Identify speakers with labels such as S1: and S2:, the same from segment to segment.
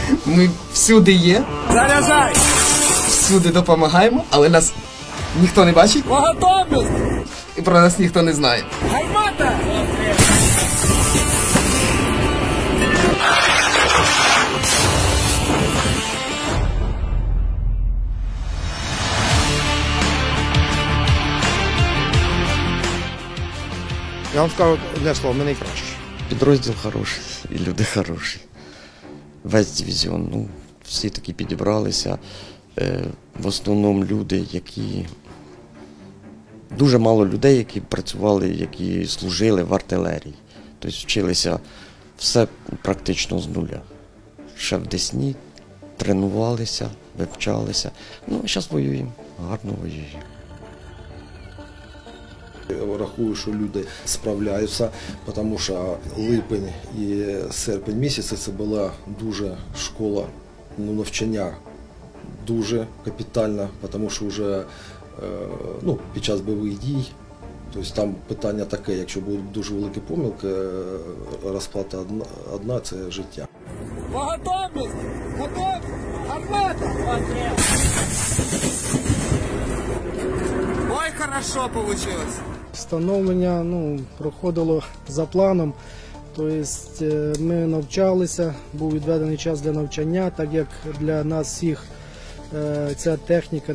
S1: Ми всюди є,
S2: Заряджай!
S1: всюди допомагаємо, але нас ніхто не бачить
S2: Готовність!
S1: і про нас ніхто не знає.
S2: Гармата!
S3: Я вам скажу одне слово, ми найкращі.
S4: Підрозділ хороший і люди хороші. Весь дивізіон, ну, всі такі підібралися. В основному люди, які... Дуже мало людей, які працювали, які служили в артилерії. Тобто вчилися все практично з нуля. Ще в Десні тренувалися, вивчалися. Ну, а зараз воюємо, гарно воюємо.
S5: Рахую, що люди справляються, тому що липень і серпень місяці це була дуже школа, навчання дуже капітальна, тому що вже під час бойових дій, тобто там питання таке, якщо будуть дуже великі помилки, розплата одна – це життя.
S2: Готовність! Готовність! Гармата! Ой, хорошо получилось!
S6: Встановлення проходило за планом, тобто ми навчалися, був відведений час для навчання, так як для нас всіх ця техніка,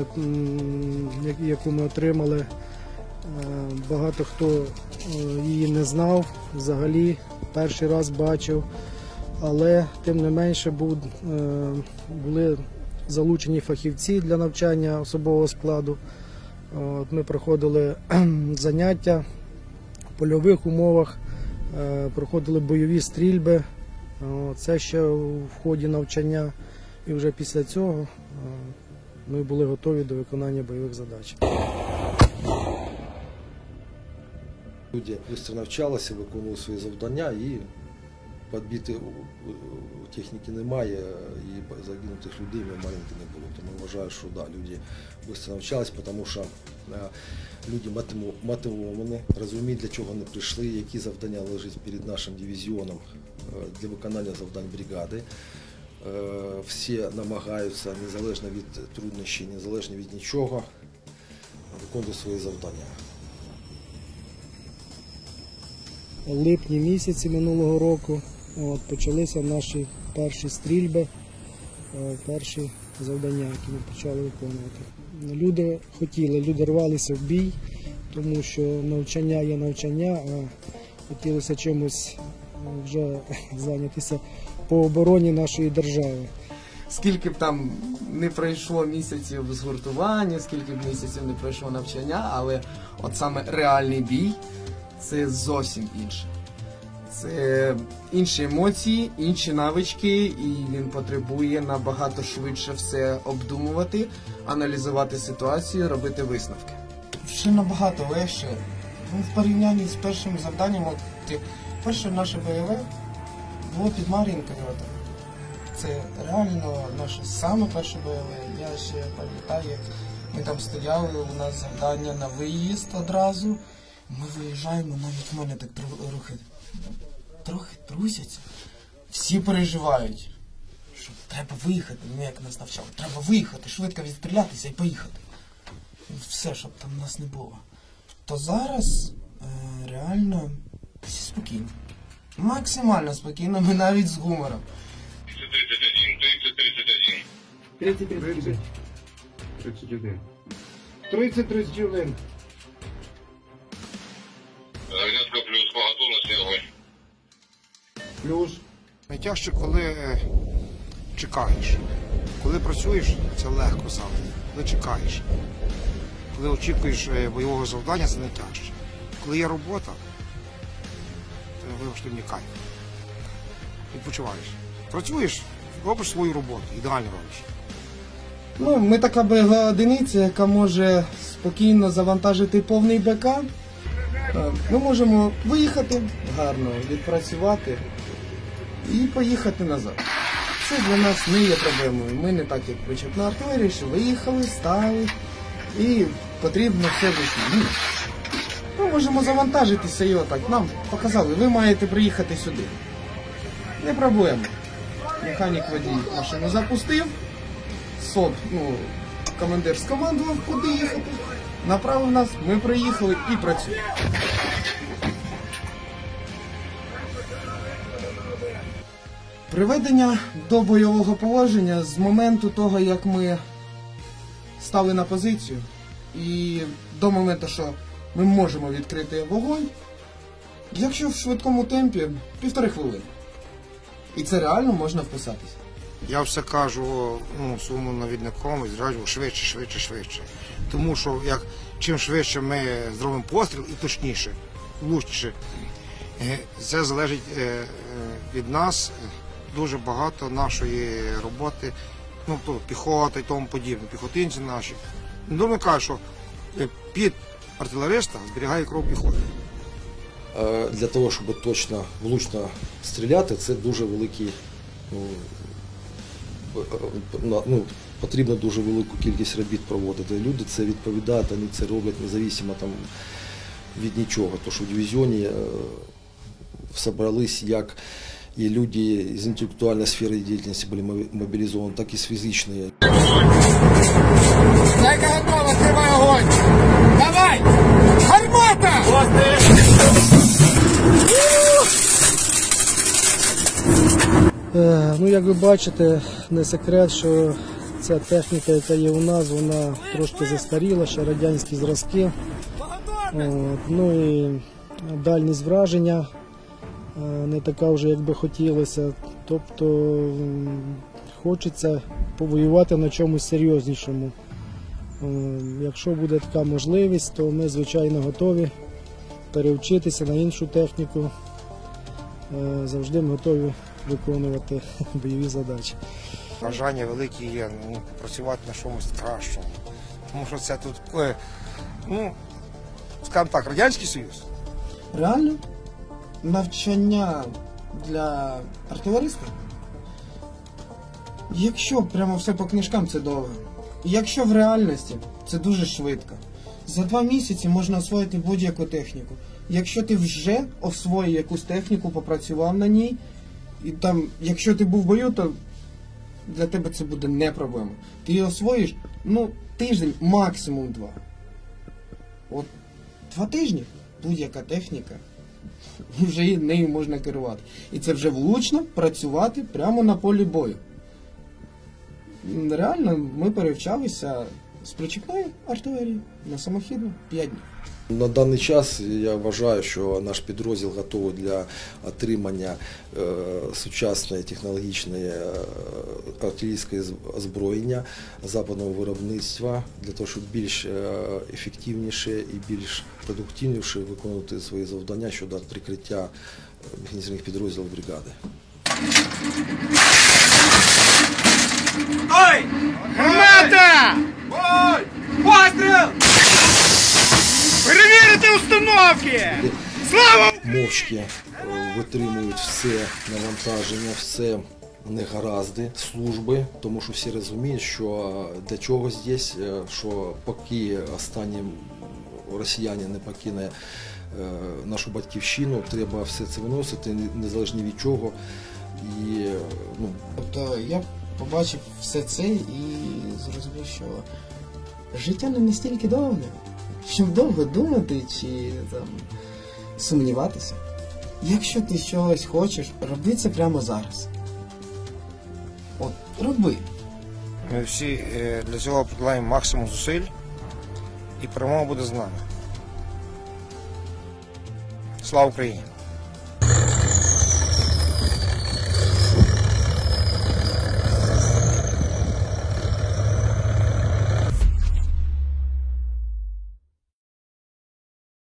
S6: яку ми отримали, багато хто її не знав, взагалі перший раз бачив, але тим не менше були залучені фахівці для навчання особового складу. Ми проходили заняття в польових умовах, проходили бойові стрільби, це ще в ході навчання, і вже після цього ми були готові до виконання бойових задач.
S5: Люди швидко навчалися, виконували свої завдання і підбити техніки немає, і загинутих людей маленьких не було. Тому вважаю, що да, люди швидко навчалися, тому що люди мотивовані, розуміють, для чого вони прийшли, які завдання лежать перед нашим дивізіоном для виконання завдань бригади. Всі намагаються, незалежно від труднощів, незалежно від нічого, виконувати свої завдання.
S6: У липні місяці минулого року почалися наші перші стрільби, перші завдання, які ми почали виконувати. Люди хотіли, люди рвалися в бій, тому що навчання є навчання, а хотілося чимось вже зайнятися по обороні нашої держави.
S1: Скільки б там не пройшло місяців згуртування, скільки б місяців не пройшло навчання, але от саме реальний бій – це зовсім інше. Це інші емоції, інші навички, і він потребує набагато швидше все обдумувати, аналізувати ситуацію, робити висновки.
S7: Ще набагато легше. В порівнянні з першим завданням, перше наше бойове було під Мар'їнкою. Це реально наше саме перше бойове. Я ще пам'ятаю, як ми там стояли, у нас завдання на виїзд одразу. Ми виїжджаємо, навіть в мене так трохи трусяться. Всі переживають, що треба виїхати, як нас навчали. Треба виїхати, швидко відстрілятися і поїхати. Все, щоб там нас не було. То зараз реально всі спокійно. Максимально спокійно, ми навіть з гумором.
S3: 30-31. 30-31.
S8: Огнятка плюс по готовності огонь.
S3: Плюс. Найтяжче, коли чекаєш. Коли працюєш, це легко завжди. Коли чекаєш. Коли очікуєш бойового завдання, це найтяжче. Коли є робота, це вибачте мені кайф. Відпочиваєш. Працюєш, робиш свою роботу, ідеально робиш.
S1: Ми така бойова одиниця, яка може спокійно завантажити повний БК. Ми можемо виїхати гарно, відпрацювати і поїхати назад. Це для нас не є проблемою. Ми не так, як причепна артилерія, що виїхали, стали і потрібно все вийшло. Ми можемо завантажитися і отак. Нам показали, ви маєте приїхати сюди. Не проблема. Механік водій машину запустив, СОП, командир скомандував, куди їхати, направив нас, ми приїхали і працюємо. Приведення до бойового положення з моменту того, як ми стали на позицію, і до моменту, що ми можемо відкрити вогонь, якщо в швидкому темпі, 1,5 хвилини. І це реально можна вписатися.
S3: Я все кажу своєму навідникові, зразу швидше. Тому що чим швидше ми зробимо постріл і точніше, влучніше, це залежить від нас дуже багато нашої роботи, піхота і тому подібне, піхотинці наші. Думаю, кажуть, що під артилериста зберігає кров піхоти.
S5: Для того, щоб точно, влучно стріляти, це дуже великий, потрібно дуже велику кількість робіт проводити. Люди це відповідають, вони це роблять незалежно від нічого. Тому що в дивізіоні зібрались як і люди з інтелектуальної сфери діяльності були мобілізовані, так і з фізичної.
S2: Зайка готова, открывай огонь! Давай! Гармата!
S6: Як ви бачите, не секрет, що ця техніка, яка є у нас, вона трошки застаріла, ще радянські зразки. І дальність враження не така вже, як би хотілося. Тобто хочеться повоювати на чомусь серйознішому. Якщо буде така можливість, то ми, звичайно, готові перевчитися на іншу техніку. Завжди ми готові виконувати бойові задачі.
S3: Бажання велике є працювати на чомусь кращому. Тому що це тут, скажімо так, Радянський Союз.
S1: Реально, навчання для артилериста, якщо прямо все по книжкам, це довго. Якщо в реальності, це дуже швидко. За 2 місяці можна освоїти будь-яку техніку. Якщо ти вже освоїв якусь техніку, попрацював на ній, і там, якщо ти був в бою, то для тебе це буде не проблема. Ти її освоїш, тиждень, максимум 2. От 2 тижні будь-яка техніка, вже нею можна керувати. І це вже влучно працювати прямо на полі бою. Реально, ми перевчалися з причіпної артилерії на самохідну 5 днів.
S5: На даний час я вважаю, що наш підрозділ готовий для отримання сучасної технологічної артилерійської озброєння западного виробництва, для того, щоб більш ефективніше і більш продуктивніше виконувати свої завдання щодо прикриття механізованих підрозділів бригади.
S2: Ой! Гармата! Ой! Постріл! Перевірити установки! Слава!
S5: Мовчки витримують все навантаження, все негаразди служби, тому що всі розуміють, що для чого здесь, що поки останні росіяни не покине нашу батьківщину, треба все це виносити, незалежно від чого.
S1: Тобто я побачив все це і зрозумів, що життя не настільки довге, щоб довго думати чи сумніватися. Якщо ти чогось хочеш, роби це прямо зараз. От, роби.
S3: Ми всі для цього прикладаємо максимум зусиль, і перемога буде з нами. Слава Україні!